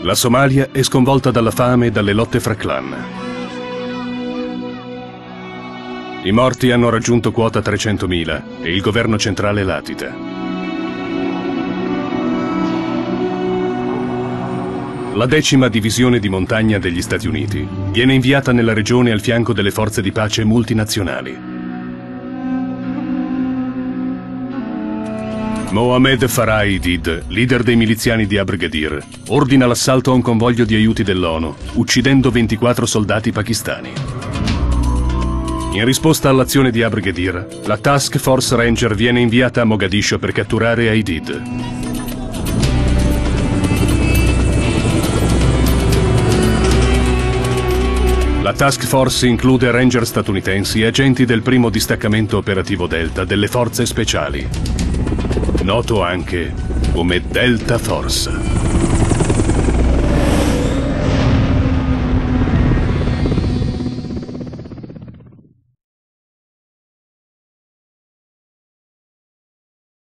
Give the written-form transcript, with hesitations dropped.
La Somalia è sconvolta dalla fame e dalle lotte fra clan. I morti hanno raggiunto quota 300.000 e il governo centrale latita. La 10ª divisione di montagna degli Stati Uniti viene inviata nella regione al fianco delle forze di pace multinazionali. Mohamed Farah Aidid, leader dei miliziani di Abregadir, ordina l'assalto a un convoglio di aiuti dell'ONU, uccidendo 24 soldati pakistani. In risposta all'azione di Abregadir, la Task Force Ranger viene inviata a Mogadiscio per catturare Aidid. La Task Force include ranger statunitensi e agenti del primo distaccamento operativo Delta delle forze speciali, noto anche come Delta Force.